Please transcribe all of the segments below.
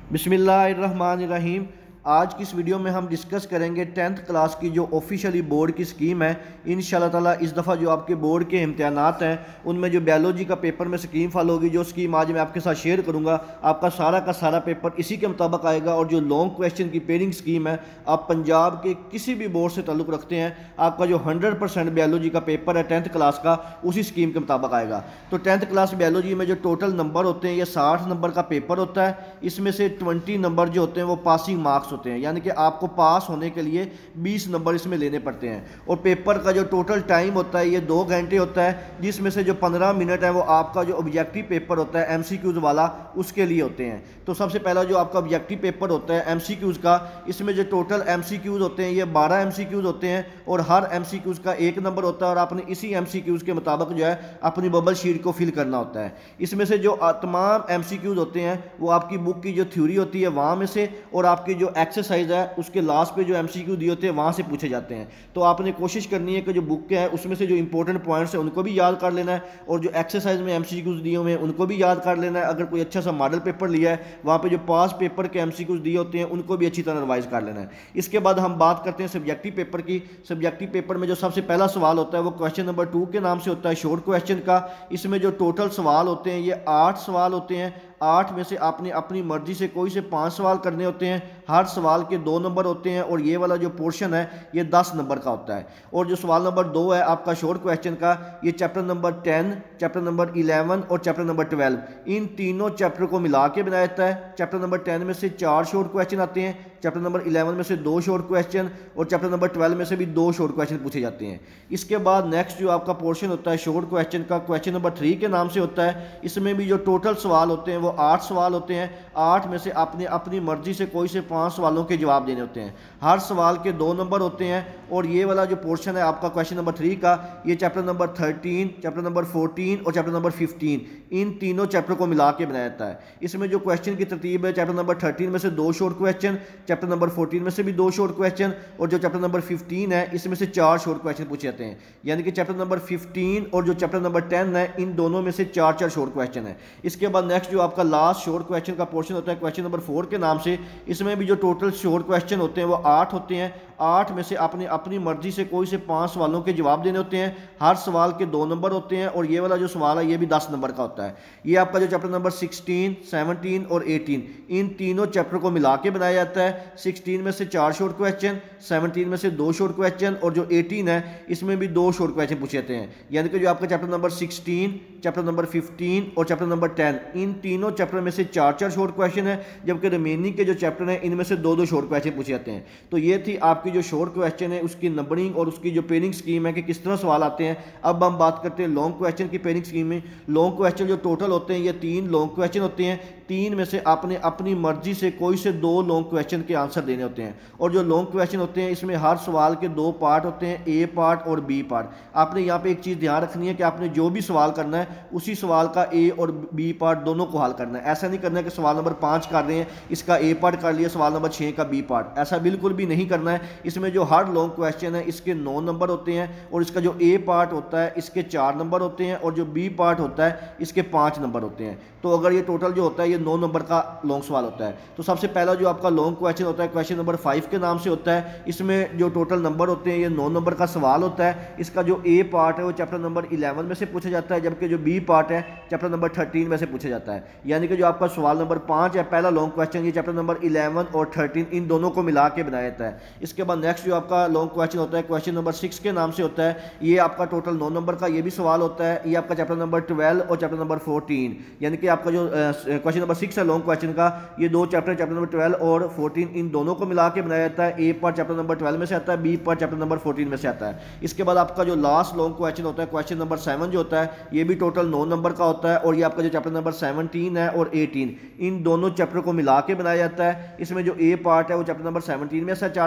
बिस्मिल्लाहिर्रहमानिर्रहीम। आज की इस वीडियो में हम डिस्कस करेंगे 10th क्लास की जो ऑफिशियली बोर्ड की स्कीम है। इंशाल्लाह ताला इस दफ़ा जो आपके बोर्ड के इम्तिहानात हैं उनमें जो बायोलॉजी का पेपर में स्कीम फॉलो होगी, जो स्कीम आज मैं आपके साथ शेयर करूंगा, आपका सारा का सारा पेपर इसी के मुताबिक आएगा। और जो लॉन्ग क्वेश्चन की पेयरिंग स्कीम है, आप पंजाब के किसी भी बोर्ड से ताल्लुक़ रखते हैं, आपका जो 100% बायोलॉजी का पेपर है 10th क्लास का उसी स्कीम के मुताबिक आएगा। तो 10th क्लास बायोलॉजी में जो टोटल नंबर होते हैं ये 60 नंबर का पेपर होता है। इसमें से 20 नंबर जो होते हैं वो पासिंग मार्क्स होते हैं, यानी कि आपको पास होने के लिए 20 नंबर इसमें लेने पड़ते हैं। और पेपर का जो टोटल टाइम होता है ये 2 घंटे होता है, जिसमें से जो 15 मिनट है वो आपका जो ऑब्जेक्टिव पेपर होता है एमसीक्यूज वाला उसके लिए होते हैं। तो सबसे पहला जो आपका ऑब्जेक्टिव पेपर होता है एमसीक्यूज का, इसमें जो टोटल एमसीक्यूज होते हैं ये 12 एमसीक्यूज होते हैं और हर एमसीक्यूज का 1 नंबर होता है और आपने इसी एमसीक्यूज के मुताबिक जो है अपनी बबल शीट को फिल करना होता है। इसमें से जो तमाम एमसीक्यूज होते हैं वो आपकी बुक की जो थ्योरी होती है वहाँ में से, और आपकी जो एक्सरसाइज है उसके लास्ट पे जो एमसीक्यू दिए होते हैं वहाँ से पूछे जाते हैं। तो आपने कोशिश करनी है कि जो बुक है उसमें से जो इंपॉर्टेंट पॉइंट्स हैं उनको भी याद कर लेना है, और जो एक्सरसाइज में एमसीक्यूज दिए हुए हैं उनको भी याद कर लेना है। अगर कोई अच्छा सा मॉडल पेपर लिया है वहाँ पे जो पास पेपर के एमसीक्यूज दिए होते हैं उनको भी अच्छी तरह रिवाइज कर लेना है। इसके बाद हम बात करते हैं सब्जेक्टिव पेपर की। सब्जेक्टिव पेपर में जो सबसे पहला सवाल होता है वो क्वेश्चन नंबर 2 के नाम से होता है, शॉर्ट क्वेश्चन का। इसमें जो टोटल सवाल होते हैं ये 8 सवाल होते हैं। 8 में से आपने अपनी मर्जी से कोई से 5 सवाल करने होते हैं। हर सवाल के 2 नंबर होते हैं और ये वाला जो पोर्शन है ये 10 नंबर का होता है। और जो सवाल नंबर 2 है आपका शॉर्ट क्वेश्चन का, ये चैप्टर नंबर 10, चैप्टर नंबर 11 और चैप्टर नंबर 12, इन तीनों चैप्टर को मिला के बनाया जाता है। चैप्टर नंबर 10 में से 4 शॉर्ट क्वेश्चन आते हैं, चैप्टर नंबर 11 में से 2 शॉर्ट क्वेश्चन और चैप्टर नंबर 12 में से भी 2 शॉर्ट क्वेश्चन पूछे जाते हैं। इसके बाद नेक्स्ट जो आपका पोर्शन होता है शॉर्ट क्वेश्चन का, क्वेश्चन नंबर 3 के नाम से होता है। इसमें भी जो टोटल सवाल होते हैं वो 8 सवाल होते हैं। 8 में से आपने अपनी मर्जी से कोई से 5 सवालों के जवाब देने होते हैं। हर सवाल के 2 नंबर होते हैं। और ये वाला जो पोर्शन है आपका क्वेश्चन नंबर 3 का, ये चैप्टर नंबर 13, चैप्टर नंबर 14 और चैप्टर नंबर 15, इन तीनों चैप्टर को मिला के बनाया जाता है। इसमें जो क्वेश्चन की तरतीब है, चैप्टर नंबर 13 में से 2 शॉर्ट क्वेश्चन, चैप्टर नंबर 14 में से भी 2 शॉर्ट क्वेश्चन, और जो चैप्टर नंबर 15 है इसमें से 4 शॉर्ट क्वेश्चन पूछे जाते हैं। यानी कि चैप्टर नंबर 15 और जो चैप्टर नंबर 10 है इन दोनों में से 4 शॉर्ट क्वेश्चन है। इसके बाद नेक्स्ट जो आपका लास्ट शॉर्ट क्वेश्चन का पोर्शन होता है क्वेश्चन नंबर 4 के नाम से, इसमें भी जो टोटल शॉर्ट क्वेश्चन होते हैं वो 8 होते हैं। 8 में से आपने अपनी मर्जी से कोई से 5 सवालों के जवाब देने होते हैं। हर सवाल के 2 नंबर होते हैं और ये वाला जो सवाल है ये भी 10 नंबर का होता है। ये आपका जो चैप्टर नंबर 16, 17 और 18, इन तीनों चैप्टर को मिला के बनाया जाता है। 16 में से 4 शॉर्ट क्वेश्चन, 17 में से 2 शॉर्ट क्वेश्चन और जो 18 है इसमें भी 2 शॉर्ट क्वेश्चन पूछे जाते हैं। यानी कि जो आपका चैप्टर नंबर 16, चैप्टर नंबर 15 और चैप्टर नंबर 10, इन तीनों चैप्टर में से 4 शॉर्ट क्वेश्चन है, जबकि रिमेनिंग के जो चैप्टर हैं इनमें से 2 शॉर्ट क्वेश्चन पूछे जाते हैं। तो ये थी आपकी जो शॉर्ट क्वेश्चन है उसकी नंबरिंग और उसकी जो पेयरिंग स्कीम है कि किस तरह सवाल आते हैं। अब हम बात करते हैं लॉन्ग क्वेश्चन की पेयरिंग स्कीम में। लॉन्ग क्वेश्चन जो टोटल होते हैं ये 3 लॉन्ग क्वेश्चन होते हैं। 3 में से आपने अपनी मर्जी से कोई से 2 लॉन्ग क्वेश्चन के आंसर देने होते हैं। और जो लॉन्ग क्वेश्चन होते हैं इसमें हर सवाल के 2 पार्ट होते हैं, ए पार्ट और बी पार्ट। आपने यहाँ पे एक चीज़ ध्यान रखनी है कि आपने जो भी सवाल करना है उसी सवाल का ए और बी पार्ट दोनों को हल करना है। ऐसा नहीं करना है कि सवाल नंबर 5 कर रहे हैं इसका ए पार्ट कर लिया, सवाल नंबर 6 का बी पार्ट, ऐसा बिल्कुल भी नहीं करना है। इसमें जो हर लॉन्ग क्वेश्चन है इसके 9 नंबर होते हैं और इसका जो ए पार्ट होता है इसके 4 नंबर होते हैं और जो बी पार्ट होता है इसके 5 नंबर होते हैं। तो अगर ये टोटल जो होता है ये 9 नंबर का लॉन्ग सवाल होता है। तो सबसे पहला जो आपका लॉन्ग क्वेश्चन होता है क्वेश्चन नंबर 5 के नाम से होता है। इसमें जो टोटल नंबर होते हैं ये 9 नंबर का सवाल होता है। इसका जो ए पार्ट है वो चैप्टर नंबर 11 में से पूछा जाता है, जबकि जो बी पार्ट है चैप्टर नंबर 13 में से पूछा जाता है। यानी कि जो आपका सवाल नंबर 5 है पहला लॉन्ग क्वेश्चन, ये चैप्टर नंबर 11 और 13 इन दोनों को मिला के बनाया जाता है। इसके बाद नेक्स्ट जो आपका लॉन्ग क्वेश्चन होता है क्वेश्चन नंबर 6 के नाम से होता है। ये आपका टोटल 9 नंबर का ये भी सवाल होता है। ये आपका चैप्टर नंबर 12 और चैप्टर नंबर 14, यानी कि आपका जो क्वेश्चन नंबर 6 है लॉन्ग क्वेश्चन का, ये 2 चैप्टर नंबर 12 और 14 इन दोनों को मिला के बनाया जाता है। ए पार्ट चैप्टर नंबर 12 में से आता है, बी पार्ट चैप्टर नंबर 14 में से आता है। इसके बाद आपका जो लास्ट लॉन्ग क्वेश्चन होता है क्वेश्चन नंबर 7 जो होता है ये भी टोटल 9 नंबर का होता है। और ये आपका जो चैप्टर नंबर 17 है और 18 इन दोनों चैप्टर को मिला के बनाया जाता है। इसमें जो ए पार्ट है वो चैप्टर नंबर 17 में से 4 नंबर का,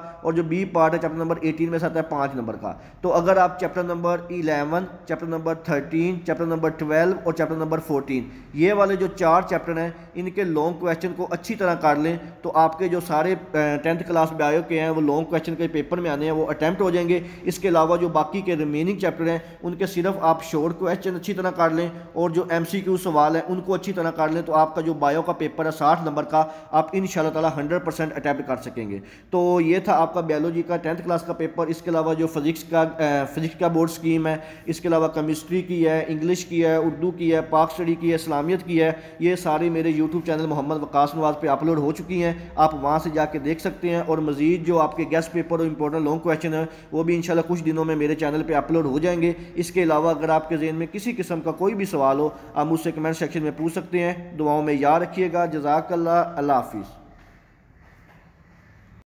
और जो बी पार्ट है चैप्टर नंबर 18 में से आता है 5 नंबर का। तो अगर आप chapter number 11, chapter number 13, chapter number 12 और चैप्टर नंबर 14 ये वाले जो 4 चैप्टर हैं इनके लॉन्ग क्वेश्चन को अच्छी तरह कर लें तो आपके जो सारे 10th क्लास बायो के हैं वो लॉन्ग क्वेश्चन के पेपर में आने हैं वो अटैम्प्ट हो जाएंगे। इसके अलावा जो बाकी के रिमेनिंग चैप्टर हैं उनके सिर्फ आप शॉर्ट क्वेश्चन अच्छी तरह कर लें और जो MCQ सवाल है उनको अच्छी तरह कर लें तो आपका जो बायो का पेपर है 60 नंबर का आप इंशाल्लाह ताला 100% अटैम्प्ट कर सकेंगे। तो ये था आपका बायोलॉजी का 10th क्लास का पेपर। इसके अलावा जो फिजिक्स का बोर्ड स्कीम है, इसके अलावा केमिस्ट्री की है, इंग्लिश की है, उर्दू की है, पाक स्टडी की है, इस्लामियत की है, ये सारी मेरे यूट्यूब चैनल मोहम्मद वकास नवाज पे अपलोड हो चुकी हैं। आप वहाँ से जाके देख सकते हैं और मज़ीद जो आपके गेस्ट पेपर और इंपॉर्टेंट लॉन्ग क्वेश्चन है वो भी इंशाल्लाह कुछ दिनों में मेरे चैनल पर अपलोड हो जाएंगे। इसके अलावा अगर आपके ज़हन में किसी किस्म का कोई भी सवाल हो आप मुझसे कमेंट सेक्शन में पूछ सकते हैं। दुआओं में याद रखिएगा। जज़ाकल्लाह। अल्लाह हाफिज़।